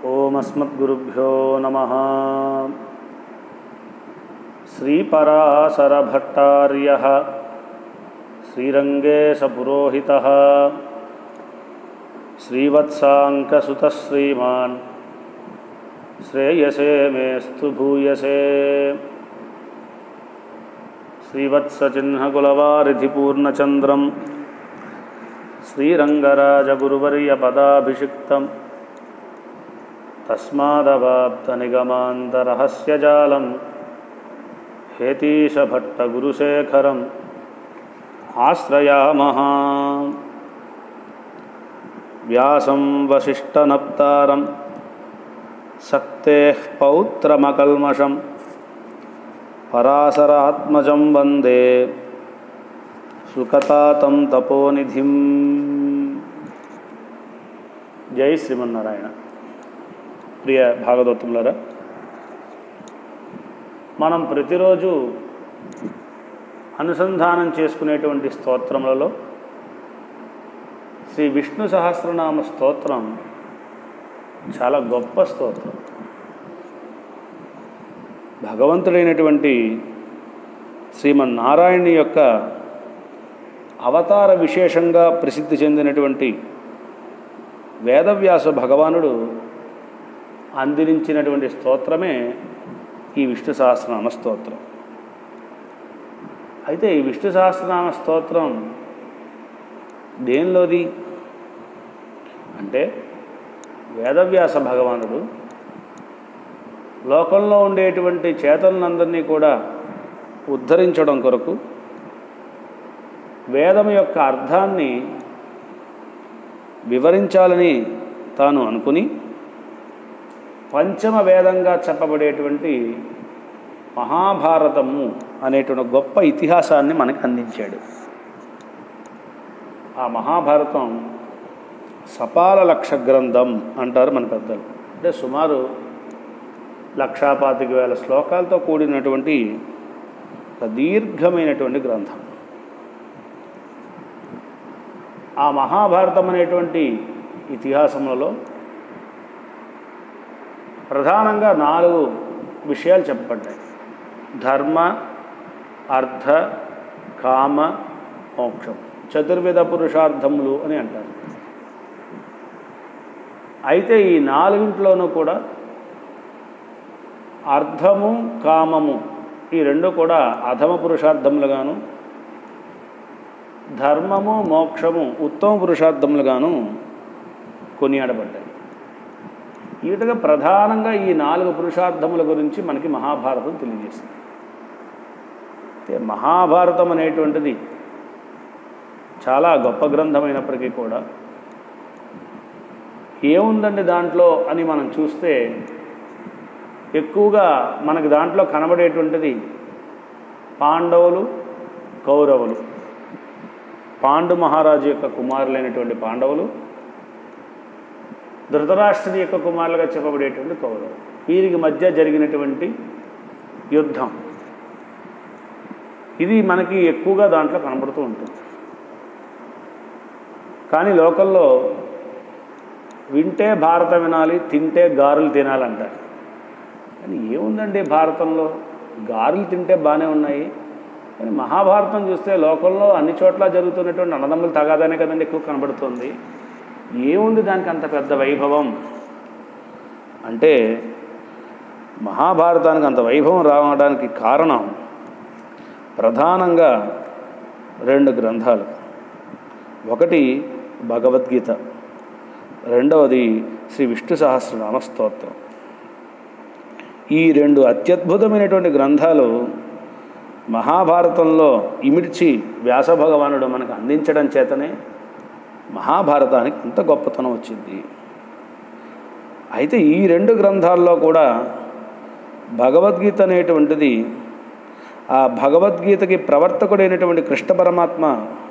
ओम अस्मद्गुरुभ्यो नमः। श्रीपराशरभट्टार्यः श्रीरङ्गेशपुरोहितः श्रीवत्साङ्कसुतः श्रीमान् श्रेयसे मेस्तु भूयसे। श्रीवत्सचिह्नकुलवारिधिपूर्णचन्द्रं श्रीरङ्गराजगुरुवर्यपदाभिषिक्तं तस्मादवाप्तनिगमान्तरहस्यजालं हेतीशभट्टगुरुशेखरम् आश्रयामः। व्यासं वसिष्ठनप्तारं सक्तेः पौत्रमकल्मषं पराशरात्मजं वन्दे सुकतातं तपोनिधिं। जय श्रीमन्नारायण। ప్రియ భాగవతోత్తములారా, మనం ప్రతిరోజు అనుసంధానం చేసుకునేటువంటి స్తోత్రములలో శ్రీ విష్ణు సహస్రనామ స్తోత్రం చాలా గొప్ప స్తోత్రం. భగవంతుడైనటువంటి శ్రీమన్నారాయణుని యొక్క అవతార విశేషంగా ప్రసిద్ధి చెందినటువంటి వేదవ్యాస భగవానుడు అందించినటువంటి స్తోత్రమే ఈ విష్ణు సహస్రనామ స్తోత్రం. అయితే ఈ విష్ణు సహస్రనామ స్తోత్రం దేనిలోది అంటే, వేదవ్యాస భగవానుడు లోకంలో ఉండేటువంటి చేతనులందరినీ కూడా ఉద్ధరించడం కొరకు వేదం యొక్క అర్థాన్ని వివరించాలని తాను అనుకుని పంచమ వేదంగా చెప్పబడేటువంటి మహాభారతము అనేటువంటి గొప్ప ఇతిహాసాన్ని మనకు అందించాడు. ఆ మహాభారతం సపాల లక్ష గ్రంథం అంటారు మన పెద్దలు. అంటే సుమారు 1,25,000 శ్లోకాలతో కూడినటువంటి ఒక దీర్ఘమైనటువంటి గ్రంథం. ఆ మహాభారతం అనేటువంటి ఇతిహాసములలో ప్రధానంగా 4 విషయాలు చెప్పబడ్డాయి. ధర్మ, అర్థ, కామ, మోక్షం, చతుర్విధ పురుషార్థములు అని అంటారు. అయితే ఈ 4 కూడా అర్థము, కామము ఈ 2 కూడా అధమ పురుషార్థములుగాను, ధర్మము, మోక్షము ఉత్తమ పురుషార్థములుగాను కొనియాడబడ్డాయి. ఈ విధంగా ప్రధానంగా ఈ 4 పురుషార్థముల గురించి మనకి మహాభారతం తెలియజేస్తుంది. అయితే మహాభారతం అనేటువంటిది చాలా గొప్ప గ్రంథమైనప్పటికీ కూడా ఏముందండి దాంట్లో అని మనం చూస్తే, ఎక్కువగా మనకి దాంట్లో కనబడేటువంటిది పాండవులు, కౌరవులు. పాండు మహారాజు యొక్క కుమారులైనటువంటి పాండవులు, ధృతరాష్ట్రుని యొక్క కుమారులుగా చెప్పబడేటువంటి కౌరవులు. వీరికి మధ్య జరిగినటువంటి యుద్ధం ఇది మనకి ఎక్కువగా దాంట్లో కనబడుతూ ఉంటుంది. కానీ లోకల్లో వింటే భారతం వినాలి, తింటే గారెలు తినాలంటారు. కానీ ఏముందండి భారతంలో, గారెలు తింటే బాగానే ఉన్నాయి. కానీ మహాభారతం చూస్తే లోకంలో అన్ని చోట్ల జరుగుతున్నటువంటి అన్నదమ్ములు తగాదానే కదండి ఎక్కువ కనబడుతుంది. ఏముంది దానికి అంత పెద్ద వైభవం అంటే, మహాభారతానికి అంత వైభవం రావడానికి కారణం ప్రధానంగా 2 గ్రంథాలు. ఒకటి భగవద్గీత, రెండవది శ్రీ విష్ణు సహస్రనామ స్తోత్రం. ఈ 2 అత్యద్భుతమైనటువంటి గ్రంథాలు మహాభారతంలో ఇమిడ్చి వ్యాస భగవానుడు మనకు అందించడం చేతనే మహాభారతానికి అంత గొప్పతనం వచ్చింది. అయితే ఈ 2 గ్రంథాల్లో కూడా భగవద్గీత అనేటువంటిది, ఆ భగవద్గీతకి ప్రవర్తకుడైనటువంటి కృష్ణ పరమాత్మ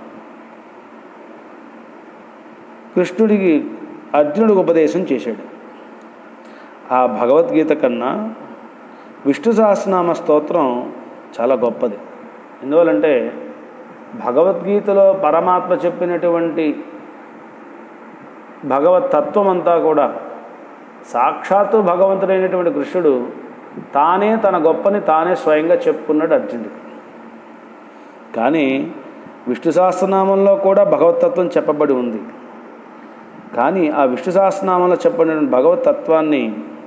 కృష్ణుడికి అర్జునుడికి ఉపదేశం చేశాడు. ఆ భగవద్గీత కన్నా విష్ణు సహస్రనామ స్తోత్రం చాలా గొప్పది. ఎందువల్లంటే భగవద్గీతలో పరమాత్మ చెప్పినటువంటి భగవత్ తత్వం అంతా కూడా సాక్షాత్తు భగవంతుడైనటువంటి కృష్ణుడు తానే తన గొప్పని తానే స్వయంగా చెప్పుకున్నాడు అర్జునుడికి. కానీ విష్ణు సహస్రనామంలో కూడా భగవతత్వం చెప్పబడి ఉంది. కానీ ఆ విష్ణు సహస్రనామంలో చెప్పబడిన భగవతత్వాన్ని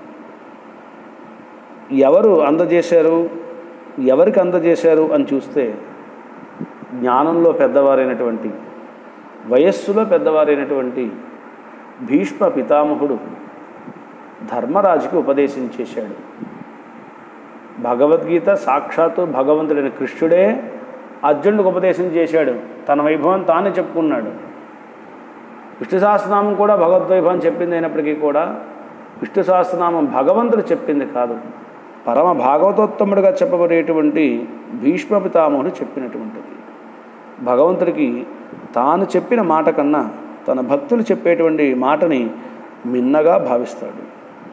ఎవరు అందజేశారు, ఎవరికి అందజేశారు అని చూస్తే జ్ఞానంలో పెద్దవారైనటువంటి, వయస్సులో పెద్దవారైనటువంటి భీష్మ పితామహుడు ధర్మరాజుకి ఉపదేశం చేశాడు. భగవద్గీత సాక్షాత్తు భగవంతుడైన కృష్ణుడే అర్జునుడికి ఉపదేశం చేశాడు. తన వైభవం తానే చెప్పుకున్నాడు. విష్ణు సహస్రనామం కూడా భగవద్వైభవం చెప్పింది అయినప్పటికీ కూడా విష్ణు సహస్రనామం భగవంతుడు చెప్పింది కాదు, పరమ భాగవతోత్తముడిగా చెప్పబడేటువంటి భీష్మ పితామహుడు చెప్పినటువంటిది. భగవంతుడికి తాను చెప్పిన మాట కన్నా తన భక్తులు చెప్పేటువంటి మాటని మిన్నగా భావిస్తాడు.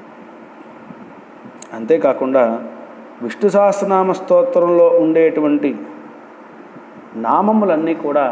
అంతేకాకుండా విష్ణు సహస్రనామ స్తోత్రంలో ఉండేటువంటి నామములన్నీ కూడా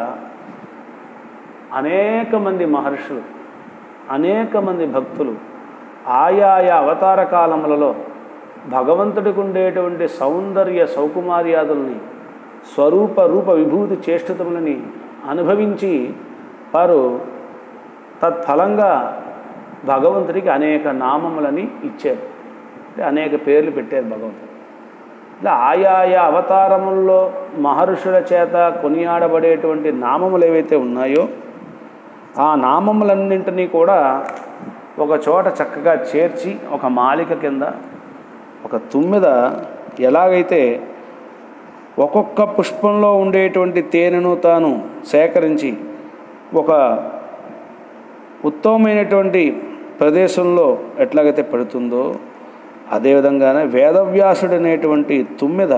అనేక మంది మహర్షులు, అనేక మంది భక్తులు ఆయా అవతార కాలములలో భగవంతుడికి ఉండేటువంటి సౌందర్య సౌకుమార్యాదుల్ని, స్వరూప రూప విభూతి చేష్టతములని అనుభవించి వారు తత్ఫలంగా భగవంతుడికి అనేక నామములని ఇచ్చారు, అంటే అనేక పేర్లు పెట్టారు భగవంతుడు. ఇలా ఆయా అవతారముల్లో మహర్షుల చేత కొనియాడబడేటువంటి నామములు ఏవైతే ఉన్నాయో ఆ నామములన్నింటినీ కూడా ఒక చోట చక్కగా చేర్చి ఒక మాలిక కింద, ఒక తుమ్మెద ఎలాగైతే ఒక్కొక్క పుష్పంలో ఉండేటువంటి తేనెను తాను సేకరించి ఒక ఉత్తమమైనటువంటి ప్రదేశంలో ఎట్లాగైతే పెడుతుందో అదేవిధంగానే వేదవ్యాసుడు అనేటువంటి తుమ్మెద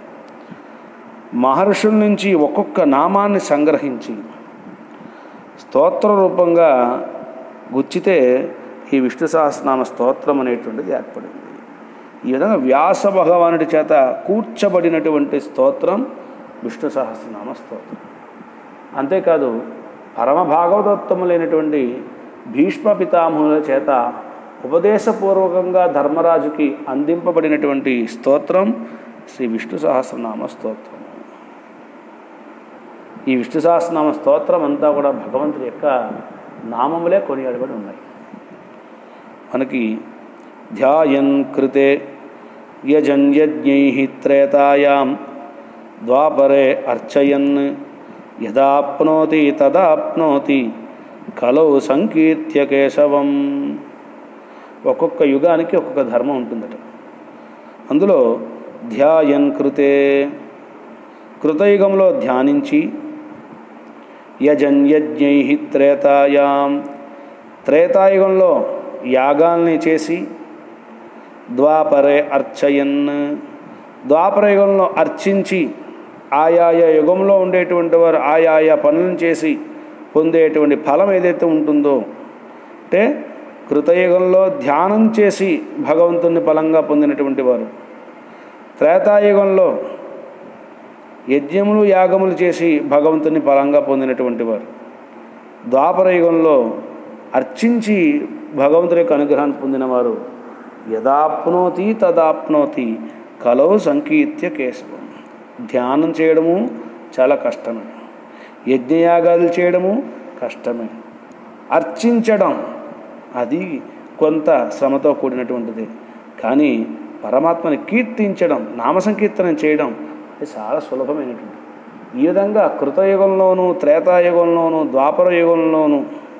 మహర్షుల నుంచి ఒక్కొక్క నామాన్ని సంగ్రహించి స్తోత్ర రూపంగా గుచ్చితే ఈ విష్ణు సహస్రనామ స్తోత్రం అనేటువంటిది ఏర్పడింది. ఈ విధంగా వ్యాస భగవానుడి చేత కూర్చబడినటువంటి స్తోత్రం విష్ణు సహస్రనామ స్తోత్రం. అంతేకాదు పరమ భాగవతోత్తములైనటువంటి భీష్మ పితామహుల చేత ఉపదేశపూర్వకంగా ధర్మరాజుకి అందింపబడినటువంటి స్తోత్రం శ్రీ విష్ణు సహస్రనామ స్తోత్రం. ఈ విష్ణు సహస్రనామ స్తోత్రం అంతా కూడా భగవంతుడి యొక్క నామములే కొనియాడబడి ఉన్నాయి. మనకి ధ్యాయన్ కృతే యజన్యజ్ఞైః త్రేతాయాం ద్వాపరే అర్చయన్ యదాప్నోతి తదాప్నోతి కలౌ సంకీర్త్య కేశవం. ఒక్కొక్క యుగానికి ఒక్కొక్క ధర్మం ఉంటుందట. అందులో ధ్యాయన్ కృతే, కృతయుగంలో ధ్యానించి, యజన్యజ్ఞైః త్రేతాయాం, త్రేతాయుగంలో యాగాల్ని చేసి, ద్వాపరే అర్చయన్, ద్వాపరయుగంలో అర్చించి ఆయా యుగంలో ఉండేటువంటి వారు ఆయా పనులను చేసి పొందేటువంటి ఫలం ఏదైతే ఉంటుందో, అంటే కృతయుగంలో ధ్యానం చేసి భగవంతుని ఫలంగా పొందినటువంటి వారు, త్రేతాయుగంలో యజ్ఞములు యాగములు చేసి భగవంతుని ఫలంగా పొందినటువంటి వారు, ద్వాపరయుగంలో అర్చించి భగవంతుని యొక్క అనుగ్రహాన్ని పొందినవారు, యదాప్నోతి తదాప్నోతి కలౌ సంకీర్త్య కేశవం. ధ్యానం చేయడము చాలా కష్టమే, యజ్ఞయాగాలు చేయడము కష్టమే, అర్చించడం అది కొంత శ్రమతో కూడినటువంటిది. కానీ పరమాత్మని కీర్తించడం, నామ సంకీర్తనం చేయడం అది చాలా సులభమైనటువంటి. ఈ విధంగా కృతయుగంలోనూ త్రేతాయుగంలోనూ ద్వాపర యుగంలోనూ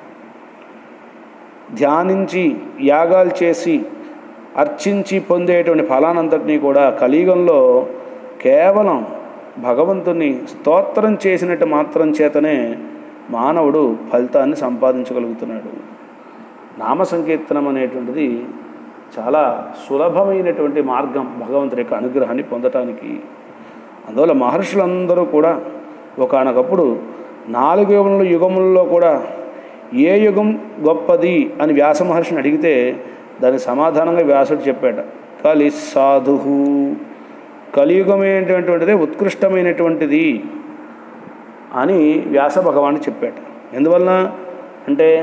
ధ్యానించి యాగాలు చేసి అర్చించి పొందేటువంటి ఫలానంతటినీ కూడా కలియుగంలో కేవలం భగవంతుని స్తోత్రం చేసినట్టు మాత్రం చేతనే మానవుడు ఫలితాన్ని సంపాదించగలుగుతున్నాడు. నామ సంకీర్తనం అనేటువంటిది చాలా సులభమైనటువంటి మార్గం భగవంతుడి యొక్క అనుగ్రహాన్ని పొందటానికి. అందువల్ల మహర్షులందరూ కూడా ఒకానొకప్పుడు 4 యుగములలో కూడా ఏ యుగం గొప్పది అని వ్యాస మహర్షిని అడిగితే దానికి సమాధానంగా వ్యాసుడు చెప్పాట, కలి సాధు, కలియుగమైనటువంటిదే ఉత్కృష్టమైనటువంటిది అని వ్యాస భగవాను చెప్పాట. ఎందువలన అంటే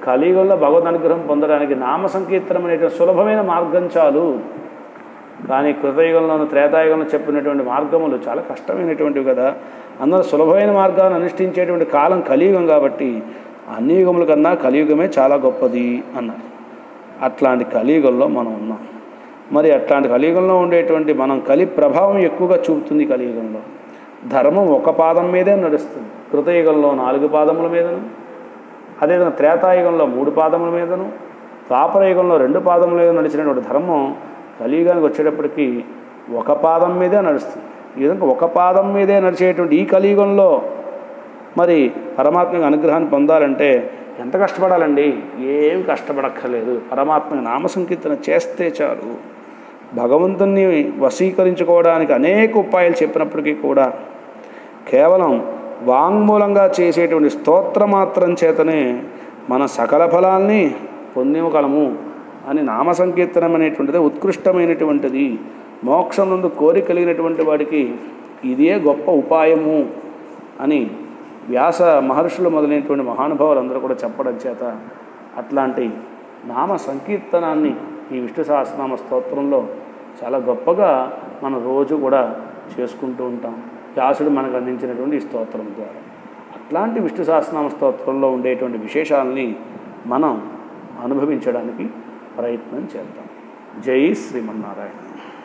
కలియుగంలో భగవద్ అనుగ్రహం పొందడానికి నామ సంకీర్తనం అనేటువంటి సులభమైన మార్గం చాలు. కానీ కృతయుగంలోనూ త్రేతాయుగంలో చెప్పినటువంటి మార్గములు చాలా కష్టమైనటువంటివి కదా. అందులో సులభమైన మార్గాన్ని అనుష్ఠించేటువంటి కాలం కలియుగం కాబట్టి అన్ని యుగముల కన్నా కలియుగమే చాలా గొప్పది అన్నారు. అట్లాంటి కలియుగంలో మనం ఉన్నాం. మరి అట్లాంటి కలియుగంలో ఉండేటువంటి మనం కలి ప్రభావం ఎక్కువగా చూపుతుంది. కలియుగంలో ధర్మం ఒక పాదం మీదే నడుస్తుంది. కృతయుగంలో 4 పాదముల మీదను, అదేవిధంగా త్రేతాయుగంలో 3 పాదముల మీదను, ద్వాపరయుగంలో 2 పాదముల మీద నడిచినటువంటి ధర్మం కలియుగానికి వచ్చేటప్పటికి 1 పాదం మీదే నడుస్తుంది. ఈ విధంగా 1 పాదం మీదే నడిచేటువంటి ఈ కలియుగంలో మరి పరమాత్మ అనుగ్రహాన్ని పొందాలంటే ఎంత కష్టపడాలండి? ఏమి కష్టపడక్కర్లేదు. పరమాత్మ నామ సంకీర్తన చేస్తే చాలు. భగవంతుని వశీకరించుకోవడానికి అనేక ఉపాయాలు చెప్పినప్పటికీ కూడా కేవలం వాంగ్మూలంగా చేసేటువంటి స్తోత్రమాత్రం చేతనే మన సకల ఫలాల్ని పొందివగలము అని నామ సంకీర్తనం అనేటువంటిది ఉత్కృష్టమైనటువంటిది. మోక్షం నందు కోరిక కలిగినటువంటి వాడికి ఇదే గొప్ప ఉపాయము అని వ్యాస మహర్షులు మొదలైనటువంటి మహానుభావులు అందరూ కూడా చెప్పడం చేత అట్లాంటి నామ సంకీర్తనాన్ని ఈ విష్ణు సహస్రనామ స్తోత్రంలో చాలా గొప్పగా మనం రోజు కూడా చేసుకుంటూ ఉంటాం. వ్యాసుడు మనకు అందించినటువంటి ఈ స్తోత్రం ద్వారా అట్లాంటి విష్ణు సహస్రనామ స్తోత్రంలో ఉండేటువంటి విశేషాలని మనం అనుభవించడానికి ప్రయత్నం చేద్దాం. జై శ్రీమన్నారాయణ.